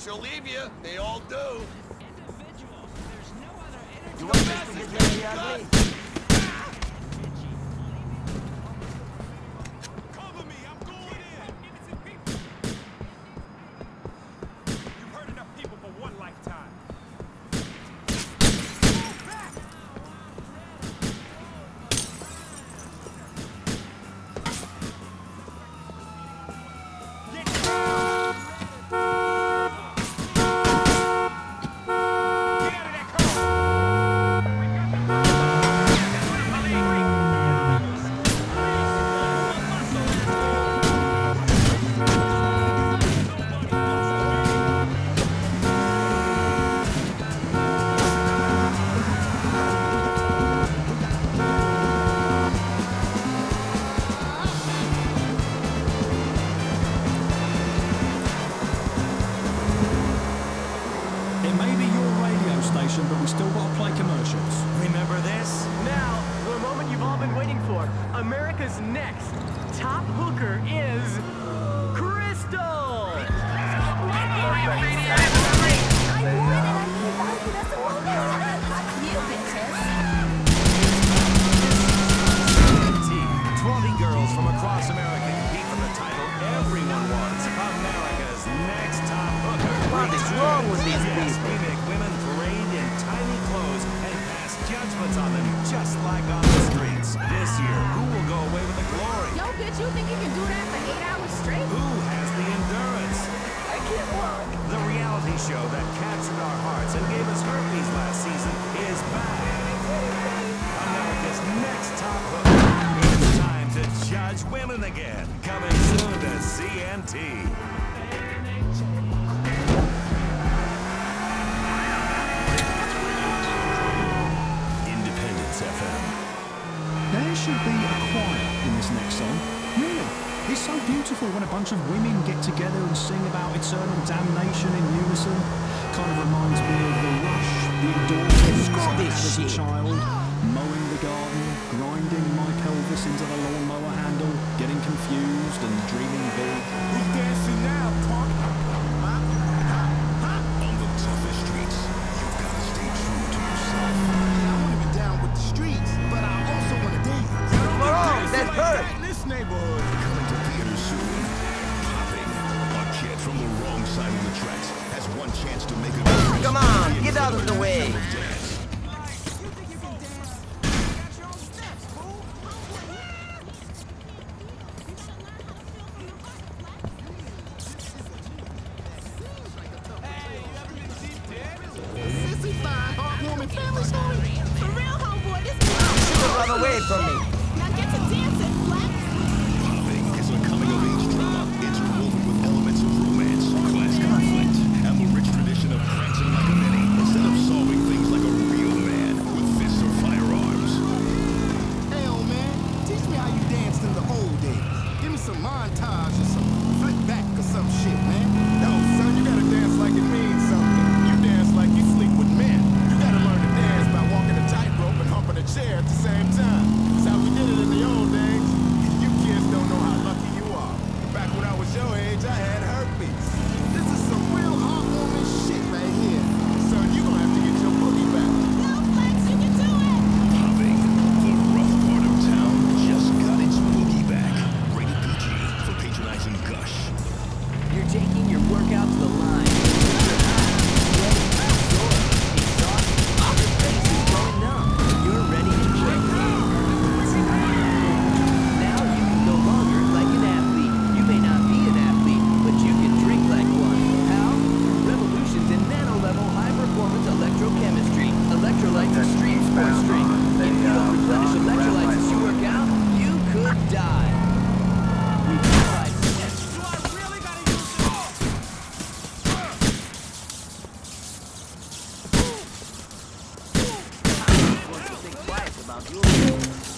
she'll leave you. They all do. You want this to get very ugly? Cover me, I'm going in. You've heard enough people for one lifetime. But we still gotta play commercials. Remember this? Now, the moment you've all been waiting for. America's next top hooker is Crystal! Girls from across America compete for the title everyone wants. America's next top hooker. What is wrong with these people? We make women parade in tiny clothes and pass judgments on them just like on the streets. This year, who will go away with the glory? Yo, bitch, you think you can do that for 8 hours straight? Who has the endurance? I can't walk. The reality show that captured our hearts and gave us herpes last season is back. America's next top hooker. It's time to judge women again. Coming soon to CNT. Independence FM. There should be a choir in this next song. Really. It's so beautiful when a bunch of women get together and sing about eternal damnation in unison. Kind of reminds me of the Rush, the endorphins I had as a child, mowing the garden, grinding my pelvis into the lawnmower handle, getting confused and dreaming big. Who's dancing now, punk? On the toughest streets, you've got to stay true to yourself. I want to be down with the streets, but I also want to dance. That hurt. In this neighborhood. Coming to theaters soon. Popping. A kid from the wrong side of the tracks has one chance to make a difference. Come on, get out of the way. Sissy fine, heartwarming family story. For real, homeboy, this is Run away from me. Now get to dancing, Flex. Popping is a coming-of-age drama interwoven with elements of romance, class conflict, and the rich tradition of prancing like a ninny instead of solving things like a real man with fists or firearms. Hey, old man, teach me how you danced in the old days. Give me some montage or some flip back or some shit, man. No, son, you gotta dance like it means something. You dance like you sleep with men. You gotta learn to dance by walking a tightrope and humping a chair at the same time. That's how we did it in the old days. You kids don't know how lucky you are. Back when I was your age, I had herpes. This is some real heartwarming shit right here. Son, you gonna have to get your boogie back. Go, Flex, you can do it. Popping, the rough part of town just got its boogie back. Rated PG for patronizing gush. You're taking your workout to the line. You're hot, sweaty, sore, exhausted. Your face is going numb. You're ready to drink. Now you can no longer like an athlete. You may not be an athlete, but you can drink like one. How? Revolutions in nano-level high-performance electrochemistry. Electrolytes Extreme Sports Drink. If you don't replenish electrolytes as you work out, you could die. We realize this. Do I really gotta use this? Think twice about you.